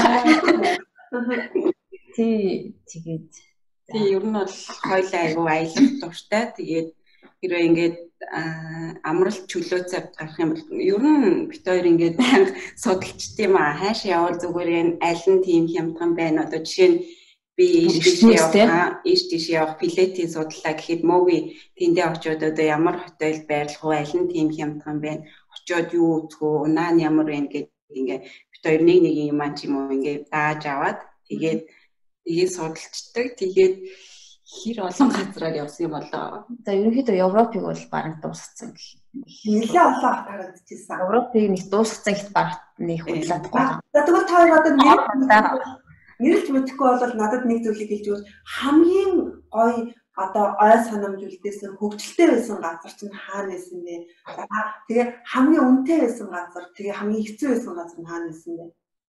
Тий, тэгээд тий ер нь бол хоёлаа айгүй аялах дуртай. Тэгээд хэрвээ ингээд амралт чөлөө цавд гарах юм бол ер нь бит хоёр ингээд байнга судалчт юм аа. Хаашаа явал зүгээр аль нь тийм хямдхан байна. Одоо жишээ нь би ийш тийш явах, ийш тийш явах билетийн судлаа гэхэд мөгийн тэндээ очиод одоо ямар хотелд байрлах вэ? Аль нь тийм хямдхан байна? Очиод юу үзэх вэ? Унаа нь ямар байна гэдэг ингээд бит хоёр нэг нэг юм аа ч юм уу ингээд дааж аваад тэгээд Тэгээ судалцдаг. Тэгээд хэр олон газраар явсан юм болоо. За ерөнхийдөө Европыг бол бараг дуусгацсан гэх. Нэлээ олон харагдчихсан. Европыг нэг дуусгацсан гэхэд бараг нэг худлаадахгүй. За тэгвэл та хоёр одоо нэрэлж мэдэхгүй бол надад нэг зүйлийг хэлж өгөөч. Хамгийн гоё одоо ой санамж үлдээсэн хөгжилтэй байсан газар чинь хаана байсан бэ? Тэгээ хамгийн үнэтэй байсан газар, тэгээ хамгийн хэцүү байсан газар нь хаана байсан бэ?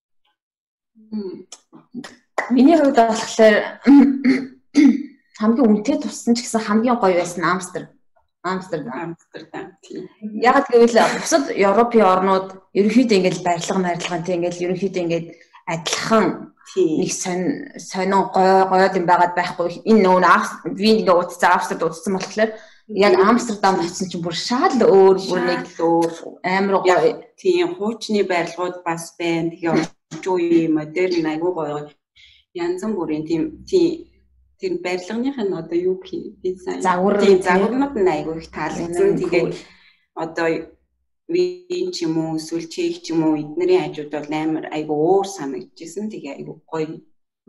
Миний хувьд болохоор хамгийн үнэтэй туссан ч гэсэн хамгийн гоё байсан Амстердам. Амстердам. Амстердам тийм. Яг гэвэл бусад Европын орнууд ерөнхийдөө ингээд барилга марилгаантай ингээд ерөнхийдөө ингээд адилхан нэг сонь сонин гой гоё юм байгаад байхгүй. Энэ нөгөө Вин ингээ утцсан Амстердам утцсан болохоор яг Амстердамд очсон чинь бүр шал өөр бүр нэг өөр амар гоё. Тийм хуучны барилгууд бас байна. Тэгээ орчин үеийн модерн айгуу гоё. Янз бүрийн тийм тийм тэр барилганых нь одоо юу гэх дизайн тийм загварнууд нь айгуу их таалагдсан. Тэгээд одоо Вин ч юм уу эсвэл чех ч юм уу эднэрийн хажууд бол амар айгу өөр санагдчихсэн. Тэгээ айгу гоё.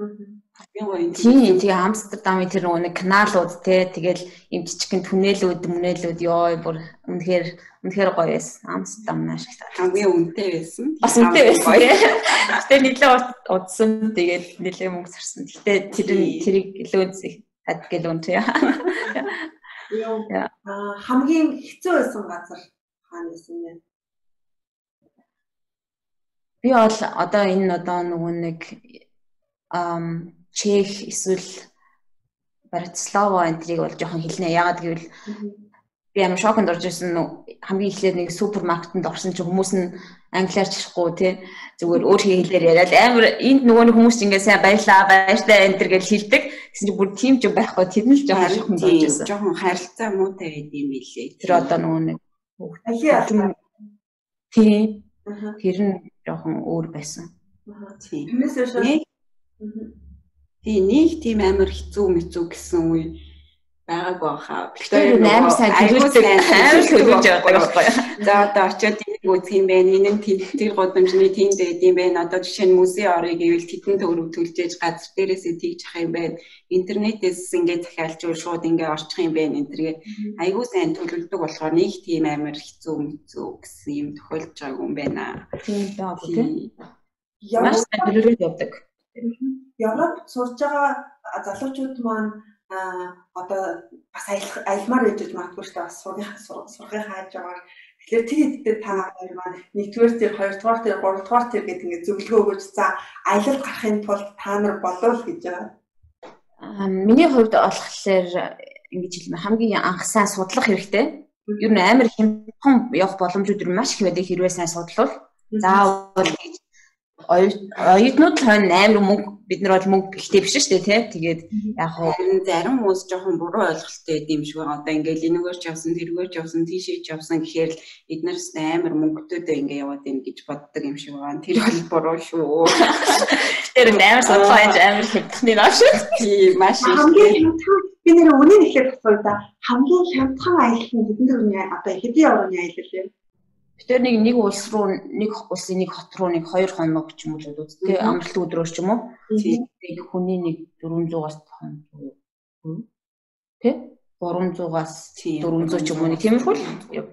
Тийм тэгээ Амстердамын тэр нэг каналууд те тэгэл юм жижигхэн түнэлүүд мүнэлүүд ёо бүр үнэхээр үнэхээр гоё байсан. Амстердам маш их хамгийн үнэтэй байсан. Бас үнэтэй байсан. Гэтэ нэлээ удсан тэгээд нэлээ мөнгө зарсан. Гэтэ тэр тэрийг илүү үзэх тад гэл үн тий. Аа хамгийн хэцүү байсан газар хаана байсан бэ? Би бол одоо энэ одоо нөгөө нэг ам Чех эсвэл Братислава энтрийг бол жоохон хэлнэ. Яагаад гэвэл би амар шоконд орж ирсэн хамгийн эхлээд нэг супермаркетанд орсон чинь хүмүүс нь англиар чихгүй тий зүгээр өөр хэлээр яриад амар энд нөгөө нэг хүмүүс ингээ сайн баярлаа баяртай энтер гэж хэлдэг. Гэсэн чинь бүр тийм ч байхгүй тэр нь л жоохон шоконд орж ирсэн. Жоохон харилцаа муутай байд юм билээ. Тэр одоо нөгөө нэг тий тэр нь жоохон өөр байсан. Тийм. Тийм нэг тийм амар хэцүү мэцүү гэсэн үе байгааг баха. Тэгэхээр амар сайн төлөвлөсөн амар төлөвлөж явдаг байхгүй. За одоо очиод энийг үзэх юм байна. Энэ нь тэр годамжны тэнд байд юм байна. Одоо жишээ нь музей орё гэвэл тэдэн төгрөг төлжээж газар дээрээсээ тэгж ах юм байна. Интернетээс ингээд захиалжуул шууд ингээд орчих юм байна. Энтергээ айгүй сайн төлөвлөдөг болохоор нэг тийм амар хэцүү мэцүү гэсэн юм тохиолж байгааг юм байна. Тийм баа тийм. Маш сайн төлөвлөж явдаг. Европ сурж байгаа залуучууд маань одоо бас айлмаар ээжж магадгүй шүү дээ. Бас сургийнхаа сургахыг хааж байгаа. Тэгэхээр тэгэд та хоёр маань нэгдүгээр тэр, хоёрдугаар тэр, гуравдугаар тэр гэдэг ингээд зөвлөгөө өгөөж за аялал гарахын тулд та нар болов гэж байгаа. Аа миний хувьд болохоор ингэж хэлмээ хамгийн анх сайн судлах хэрэгтэй. Ер нь амар хямдхан явах боломжууд маш их байдаг хэрвээ сайн судлал. Заавал оюутнууд хойно амар мөнгө бид нар бол мөнгө ихтэй биш шүү дээ тий. Тэгээд яг хоо зарим хүмүүс жоохон буруу ойлголттой юм шиг байгаа. Одоо ингээл энэгээр ч явсан, тэргээр ч явсан, тийшээ ч явсан гэхээр эднэрс амар мөнгөтэй ингээ яваад ийн гэж боддог юм шиг байгаа. Тэр бол буруу шүү. Тэр амар судлаа энэ амар хямдхны наа шүү. Тийм маш их. Хамгийн би нэр үнийн ихлэх асуу да. Хамгийн хямдхан аялал нь хэдэн төгрөгийн одоо хэдийн евроны аялал вэ? Тэр нэг нэг улс руу нэг улсын нэг хот руу нэг хоёр хоног ч юм уу л үү тий амралт өдрөөр ч юм уу нэг хүний нэг дөрвөнзуугаас тий гурамзуугаас дөрвөнзүү ч юм уу нэг тиймэрхүү л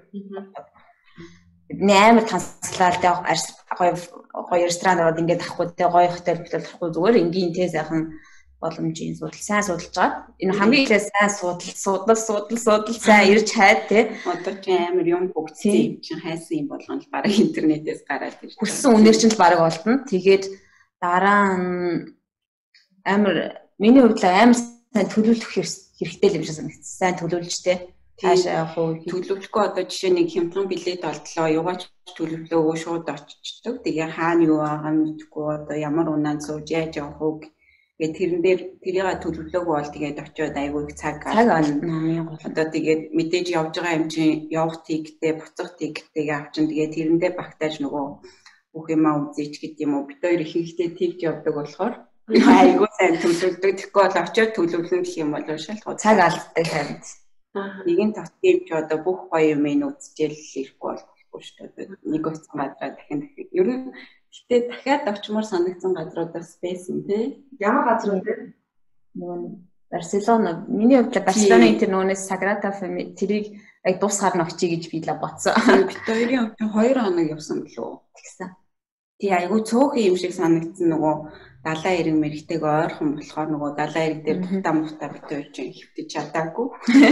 нээр тансалаад гоё гоё ресторан ороод ингээд авахгүй тий гоё хотел хотел авахгүй зүгээр энгийн тий сайхан боломжийн судал сайн судалж байгаа. Энэ хамгийн ихээ сайн судал судал судал судал сайн ирж хайд тий. Одоо ч амар юм бүгдсэн чинь хайсан юм болгоно л бараг интернетээс гараад ирж. Хүрсэн үнээр чинь л бараг олдно. Тэгээд дараа нь амар миний хувьд л амар сайн төлөвлөх хэрэгтэй л юм шиг санагдсан. Сайн төлөвлөж тий. Таашаа явах уу төлөвлөхгүй одоо жишээ нэг хямдхан билет олдлоо югаач төлөвлөөгөө шууд очичдаг. Тэгээ хаана юу байгаа мэдэхгүй одоо ямар унаад сууж яаж явах уу гэ тэрэн дээр тэрийг төлөвлөөгүй бол тэгээд очиод айгүй их цаг намын гол одоо тэгээд мэдээж явж байгаа юм чинь явах тигтэй буцах тигтэйг авчин тэгээд тэрэндээ багтааж нөгөө бүх юмаа үзээч гэдэг юм уу бид хоёр их ихтэй тэгж явдаг болохоор айгүй сайн төлөвлөдөг тэгэхгүй бол очиод төлөвлөн гэх юм бол шалгуу цаг алддаг харин нэгэн тавтын ч одоо бүх гоё юм ин үзчихэл ирэхгүй болохгүй шүү дээ нэг уцсан гадраа дахин дахин ер нь Гэтэ дахиад очимоор санагдсан газруудаас байсан тий. Ямар газрууд вэ? Нөгөө Барселона миний хувьд Барселонын тэр нөгөөс Sagrada Familia тэрийг яг дус харна очие гэж би л бодсон. Бид хоёрын хувьд хоёр хоног явсан гэлөө. Тэгсэн. Тий айгу цөөхөн юм шиг санагдсан нөгөө далаа эрэг мэрэгтэйг ойрхон болохоор нөгөө далаа эрэг дээр тутаа мутаа бит хоёр чинь хөвтөж чадаагүй.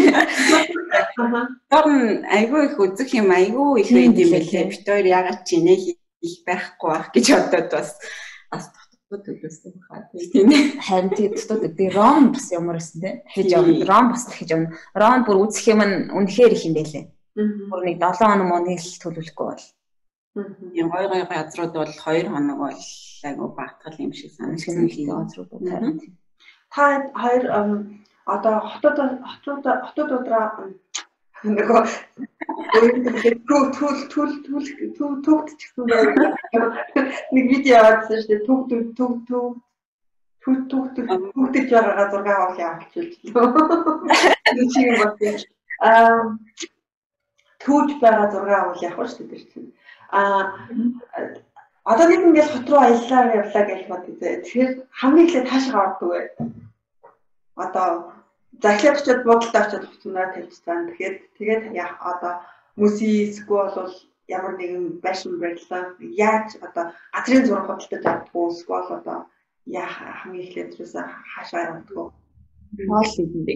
Торн айгу их үзэх юм айгу их байд юм байлээ. Бит хоёр ягаад ч инээ их байхгүй байх гэж бодоод бас бас төлөөсөн хаа тийм харин тийм төтөд би Ром бас ямар байсан те хийж явна Ром бас хийж явна Ром бүр үзэх юм нь үнэхээр их юм байлээ бүр нэг долоо хоног мөн л төлөвлөхгүй бол юм гой гой газрууд бол хоёр хоног бол айгу баатгал юм шиг санагдсан газрууд харин та хоёр одоо хотод хотод хотододроо нөгөө төл төл төл төл төгтчихсэн нэг видео авсан шүү дээ төг төг төг төг төг төг төгтөж байгаагаа зураг авах явуулчихлаа. Нэг шиг байна. Аа түүж байгаа зураг авах явах шүү дээ чинь. Аа одоо нэг ингээл хот руу аяллаа явлаа гэж бодъё. Тэгэхээр хамгийн эхлээд таашаа ордог бай. Одоо захиад очиод буудалд очиод хувцснаа тавьчихсан. Тэгэхээр тэгээд яах одоо мөсийсгүй бол ямар нэгэн байшин барилаа яаж одоо газрын зураг хөдөлтөд авдаггүй эсвэл одоо яах хамгийн эхлээд юусе хаашаа явдаггүй. Хоол хийдэг.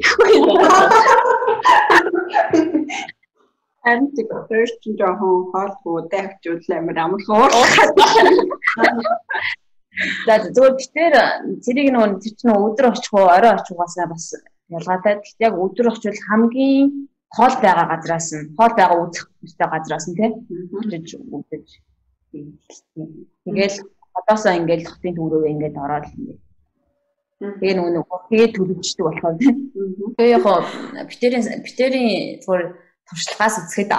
Харин тийм first жоохон хоолгүй давчуул амар амархан уурхаад. За зөв битээр зэрэг нөгөө тэр чинь өдөр очих уу орой очих угаасаа бас ялгаатай. Гэхдээ яг өдөр очивол хамгийн хоол байгаа газраас нь хоол байгаа үзэх хүстэй газраас нь тийм гэж үзэж. Тэгэл одоосоо ингээл хотын төрөөгөө ингээд ороод ингээд. Тэгээ нөгөө нөгөө тэгээ төлөвчдөг болохоор тийм. Тэгээ яг битэрийн битэрийн зүгээр туршлагаас үзэхэд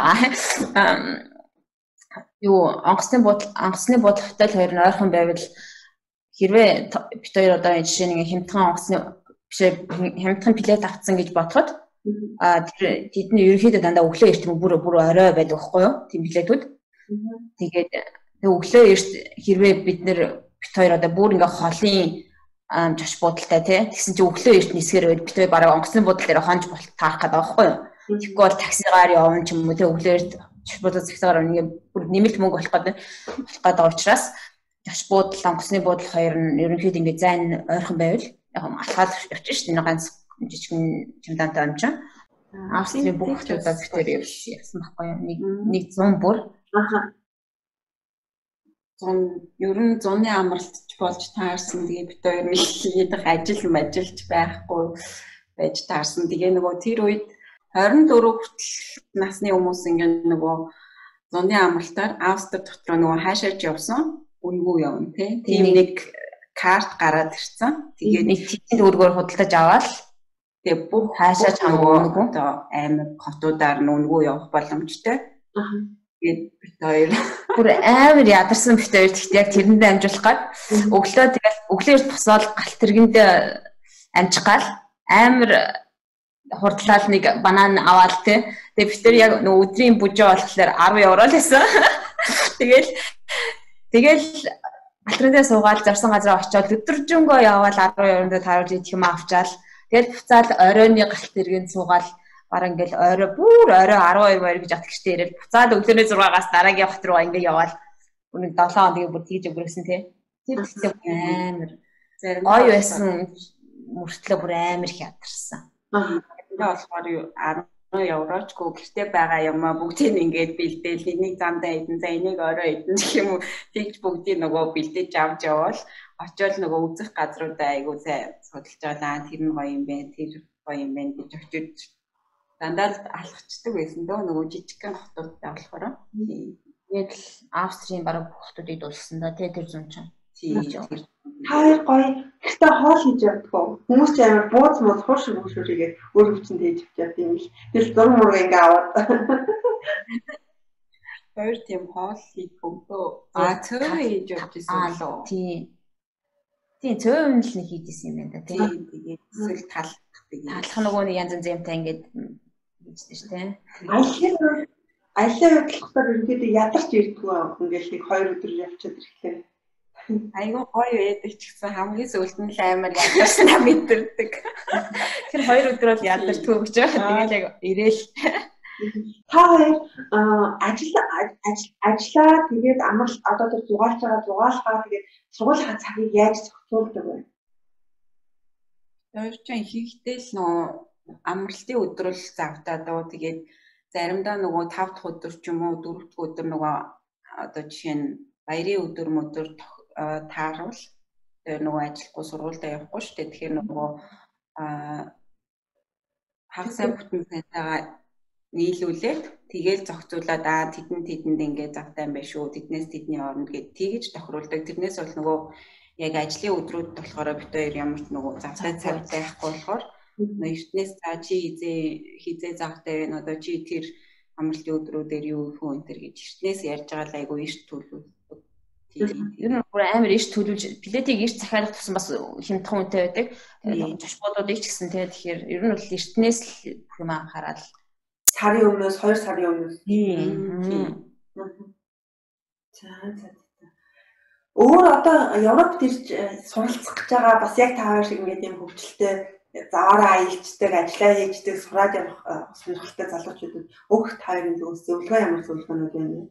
юу онгоцны буудал онгоцны буудал хотел хоёр нь ойрхон байвал хэрвээ бит хоёр одоо жишээ нэг хямдхан онгоцны биш хямдхан плет авцсан гэж бодоход а тэр тэдний ерөнхийдөө дандаа өглөө эрт бүр бүр орой байдаг байхгүй юу тийм плетүүд. Тэгээд тэг өглөө эрт хэрвээ бид нэр бит хоёр одоо бүр ингээ холын жош буудалтай тий тэгсэн чинь өглөө эрт нисгэр бит хоёр бараг онгоцны буудал дээр хонж болт таах гэдэг байхгүй юу. Тэгэхгүй бол таксигаар явна ч юм уу тэг өглөө эрт жош буудал таксигаар ингээ бүр нэмэлт мөнгө болох гэдэг болох гэдэг учраас жош буудал онгоцны буудал хоёр нь ерөнхийдөө ингээ зайн ойрхон байвал яг алхаад явчих шүү дээ ганц жижигэн чемодантай амжаа. Австрийн бүх хотуудаа битээр явсан байхгүй юу нэг нэг зуун бүр. Аха. Зун ер нь зуны амралтч болж таарсан. Тэгээ бит хоёр нэг хийдэх ажил мажилж байхгүй байж таарсан. Тэгээ нөгөө тэр үед хорин дөрөв хүртэл насны хүмүүс ингээ нөгөө зуны амралтаар Австри дотроо нөгөө хаашаач явсан үнгүй явна тий. Тийм нэг карт гараад ирсэн. Тэгээд нэг тиймд өөргөөр худалдаж аваад тэгээ бүх хаашаа хамаагүй одоо аймаг хотуудаар нүнгүү явах боломжтой. Тэгээд бит хоёр бүр амар ядарсан бит хоёр гэхдээ яг тэрэндээ амжуулах гад өглөө тэгэл өглөөр босоод галт тэргэндээ амжих гал амар хурдлал нэг банан аваад тий. Тэгээ бит хоёр яг нөө өдрийн бүжээ болохоор арав евро л байсан. Тэгэл тэгэл Алтрэндээ суугаад зарсан газараа очиод өдөржингөө яваал арав евронд тааруулж идэх юм авчаал. Тэгэл буцаад оройны галт тэргэнд суугаад баран ингээл орой бүр орой арав хоёр баяр гэж атгчтэй ирэл буцаад өглөөний зургаагаас дараагийн хот руу ингээл яваал. Үнэн долоо хоног тэгээ бүр тийж өнгөрсөн тий. Тэр ихтэй амар зарим гоё байсан мөртлөө бүр амар их ядарсан. Аа. Тэгээ болохоор арав еврочгүй гэртээ байгаа юм а бүгдийг ингээд бэлдээл энийг замдаа идэн за энийг орой идэн гэх юм уу тэгж бүгдийг нөгөө бэлдэж авч явал очиод нөгөө үзэх газруудаа айгуу сайн судалж байгаа тэр нь гоё юм бэ тэр гоё юм бэ гэж очиж дандаа алхацдаг байсан дөө нөгөө жижигхэн хотуудтай болохоор тэгээд Австрийн бараг бүх хотуудыг дуулсан да тий тэр зүүн чинь Хаяа гоё. Гэхдээ хоол хийж явдгаа. Хүмүүс ч амар бууз мууз хурш хуршүүрийгээ өөр хүчинд хийж явдаг юм л. Тэгэл зурм мурга ингээ аваад. Хоёр тийм хоол хийж өгдөө. Аа цөө хийж явдсан лөө. Тий. Тий цөө юм л нэг хийжсэн юм байна да тий. Тэгээд эсвэл талах гэдэг. Талах нөгөө нэг янз янз юмтай ингээд хийжсэн шүү дээ. Аялал аялал явуулахаар ерөнхийдөө ядарч ирдгүү ингээл нэг хоёр өдөр явчихад ирэхлээр Айгуу гоё байдаг ч гэсэн хамгийн сүүлд нь л амар ядарснаа мэдэрдэг. Тэр хоёр өдөр бол ядардаг гэж байгаа. Тэгээд яг ирээл та хоёр ажил ажиллаа тэгээд амар одоо тэр зугаалж байгаа зугаалхаа тэгээд сургуулийн цагийг яаж зохицуулдаг вэ? Тэр чинь ихэнхдээ л нөө амралтын өдрөл завдаа дөө тэгээд заримдаа нөгөө тав дахь өдөр ч юм уу дөрөв дахь өдөр нөгөө одоо жишээ нь баярын өдөр мөдөр тааруул тэр нөгөө ажилгүй сургуультай явахгүй шүү дээ. Тэгэхээр нөгөө хагасаа бүтэн цайтайгаа нийлүүлээд тэгээл зохицуулаад аа тэдэн тэдэнд ингээд завтай юм байна шүү. Тэднээс тэдний оронд гэд тэгж тохируулдаг. Тэрнээс бол нөгөө яг ажлын өдрүүд болохоор бид хоёр ямар ч нөгөө завтай цаг байхгүй болохоор эртнээс за чи хизээ хизээ завтай байна. Одоо чи тэр амралтын өдрүүдээр юу хөө энэ төр гэж эртнээс ярьж байгаа л айгүй эрт төлөвлөдөг. Ер нь бүр амар эрт төлөвлөж билетийг эрт захиалах тусам бас хямдхан үнэтэй байдаг. Жошбуудуудыг ч гэсэн тэгээ тэгэхээр ер нь бол эртнээс л бүх юм анхаарал сарын өмнөөс хоёр сарын өмнөөс. За за. Өөр одоо Европт ирж суралцах гэж байгаа бас яг та хоёр шиг ингээд юм хөвчлөлтэй заваараа аялждаг, ажиллаа хийждэг, сураад явах сонирхолтой залуучуудад өгөх таарын зүйлс зөвлөгөө ямар зөвлөгөөнүүд байна вэ?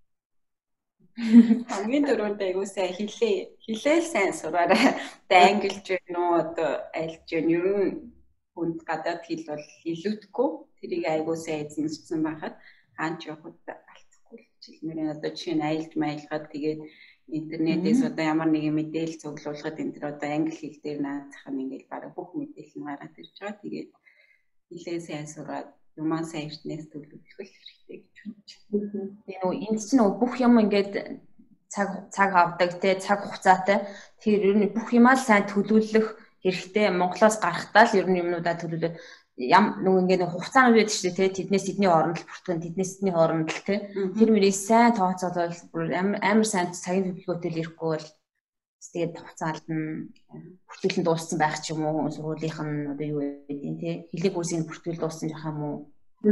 Хамгийн дөрөнд айгуу сайн хэлээ. Хэлээл сайн сураарай. Одоо англич вэ нөө одоо айлч вэ ер нь хүнд гадаад хэл бол илүүдэхгүй. Тэрийг айгуу сайн эзэмшсэн байхад хаач явахд алдахгүй л хэлмээр одоо жишээ нь айлж маялгаад тэгээд интернетээс одоо ямар нэгэн мэдээлэл цуглуулахад энэ төр одоо англи хэл дээр наацах нь ингээд бараг бүх мэдээлэл нь гараад ирж байгаа. Тэгээд хэлээ сайн сураад юмаа сайн эртнээс төлөвлөх хэрэгтэй гэж бодож. Тэгээ нөгөө энд чинь нөгөө бүх юм ингээд цаг цаг авдаг те цаг хугацаатай. Тэр ер нь бүх юмаа сайн төлөвлөх хэрэгтэй. Монголоос гарахтаа л ер нь юмнуудаа төлөвлөд ям нөгөө ингээд хугацаанууд байдаг шүү дээ те тэднээс тэдний хооронд л бүртгэн тэднээс тэдний хооронд л те тэр мөрийг сайн тооцоолол амар сайн цагийн төлөвлөгөөтэй л ирэхгүй бол тэгээд хугацаанд нь бүртгэлэн дууссан байх ч юм уу сургуулийнх нь одоо юу гэдэг те хэлэг үсгийн бүртгэл дууссан жах юм уу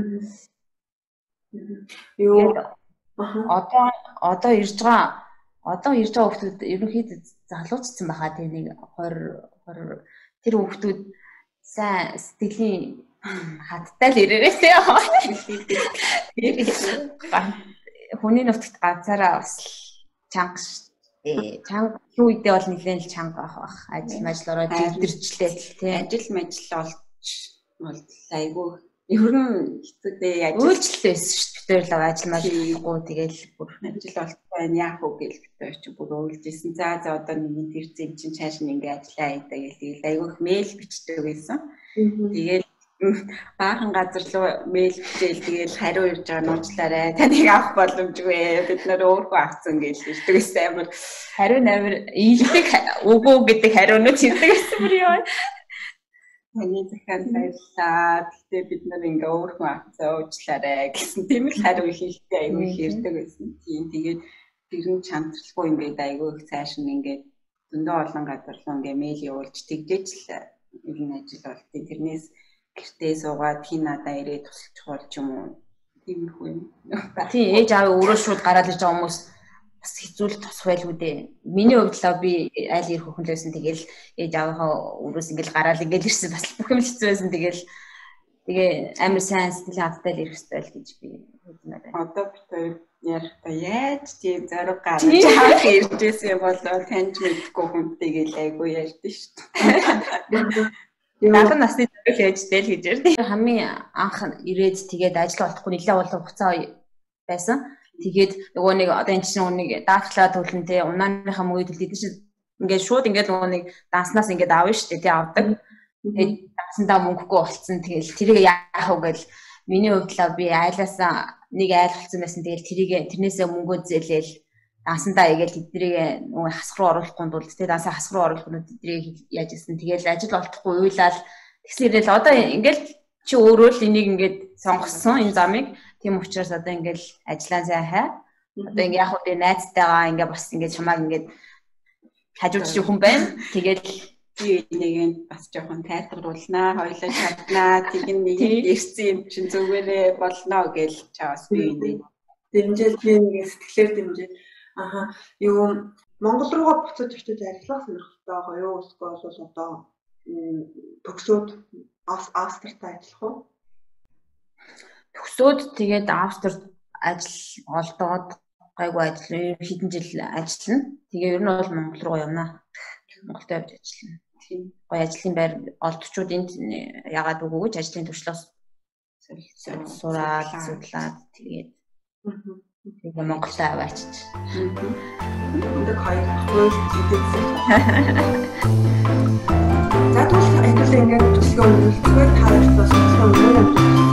юу одоо одоо ирж байгаа одоо ирж байгаа хүмүүс ерөнхийдөө залуучсан байхаа те нэг хоёр тэр хүмүүс сайн сэтгэлийн хаттай л ирээрээ те хүний нутагт ганцаараа бас чанга шүү. Чанга юу үедээ бол нэлээд л чанга байх бах. Ажил мажил ороод дэвтэрчлээ тий. Ажил мажил олж бол айгүй ер нь хэцүүдээ яаж үйлчлэлээс шүү. Битээр л ажил мажилгүй тэгэл бүр ажил олдгүй байна яах вэ гэж битээр чи бүр үйлжсэн. За за одоо нэг тэр зэн чин цааш нь ингээ ажиллаа хийдэ гэл айгүй их мэйл бичдэг байсан. Тэгээд баахан газар руу мэйл бичээл тэгэл хариу ирж байгаа нууцлаарай. Таныг авах боломжгүй. Бид нар өөрөө авцсан гэж хэлдэг байсан амар хариу намир ийдэг үгүй гэдэг хариунууд хэлдэг байсан бүр ёо. Таны захиан баярлаа. Гэтэ бид нар ингээ өөрөө авцсан уучлаарай гэсэн тийм л хариу хэлдэг айгүй хэрдэг байсан. Тийм тэгээд тэр нь чандралгүй ингээд айгүй их цааш нь ингээд зөндөө олон газар руу ингээ мэйл явуулж тэгжээч л ер нь ажил болтыг тэрнээс гэртээ суугаад хин надаа ирээд тусалж хоол ч юм уу тиймэрхүү юм. Тийм ээж аав өөрөө шууд гараад ирж байгаа хүмүүс бас хэцүүл тосх байлгүй дээ. Миний хувьд л би айл ирэх хүн л байсан тэгэл ээж аавынхаа өрөөс ингээл гараад ингээл ирсэн бас бүх юм хэцүү байсан тэгэл тэгээ амар сайн сэтгэлийн хаттай л ирэх хэрэгтэй л гэж би хэлмээр байна. Одоо бид ярихтаа яаж тийм зориг гаргаж хаах иржсэн юм бол таньж мэдхгүй хүнтэй гэл айгу ярьдэн шүү дээ. Нахан насны зориг яаж дээл гэж ярьдээ. Хамгийн анх ирээд тэгээд ажил олохгүй нэлээд олон хугацаа байсан. Тэгээд нөгөө нэг одоо энэ чинь нэг даатглаа төлнө те унааныхаа мөнгө төлдөг чинь ингээд шууд ингээд нөгөө нэг данснаас ингээд аавна шүү дээ тий авдаг. Тэгээд дансандаа мөнгөгүй болцсон. Тэгэл тэрийг яах вэ гэл миний хувьд л би айлаасаа нэг айл болцсон байсан. Тэгэл тэрийг тэрнээсээ мөнгөө зээлээл дансандаа игээл тэднийг нөгөө хасах руу оруулахгүй тулд тий дансаа хасах руу оруулах нь тэднийг яаж исэн. Тэгэл ажил олдохгүй уйлал тэгсэн ирэл одоо ингээд чи өөрөө л энийг ингээд сонгосон энэ замыг. Тийм учраас одоо ингээл ажиллаа сайн хай. Одоо ингээ яг үгүй найзтайгаа ингээ бас ингээ чамааг ингээ хажууч хүн байна. Тэгэл би нэгэнд бас жоохон тайлбарлуулнаа, хоёлоо чаднаа, тэг нэг ирсэн юм чинь зүгээрээ болно гэж чаас би нэг дэмжээл би нэг сэтгэлээр дэмжээ. Аха юу Монгол руугаа буцаж очиж ажиллах сонирхолтой байгаа юу? Эсвэл бол одоо төгсөөд Австрид ажиллах уу? Төгсөөд тэгээд Австрид ажил олдоод гайгүй ажил хэдэн жил ажиллана. Тэгээ ер нь бол Монгол руу явна. Монголд явж ажиллана. Тийм. Гоё ажлын байр олдчууд энд ягаад үгүй гэж ажлын туршлагаас сураад судлаад тэгээд тэгээ Монголд аваачиж. Өндөг хоёр хөл зүйдсэн. За тэгвэл хэдүүлээ ингээд төсгөө үйлчлэгээр та хоёртаас сонсон юм.